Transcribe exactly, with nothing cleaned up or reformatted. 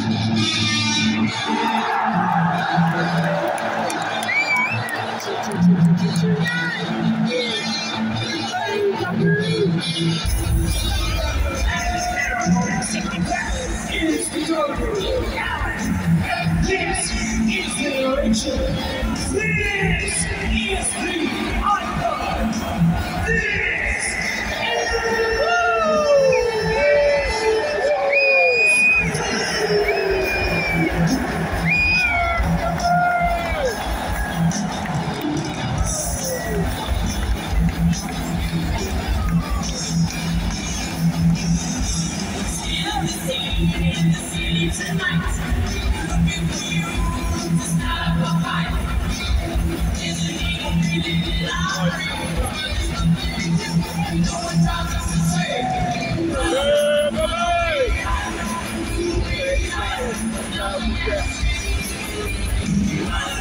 It's Darby Allin, and this is Generation. This is the icon. This is the in the city tonight, looking for you to start a fight. There's a need of feeling loud. No one talks us to say. Hey, bye-bye.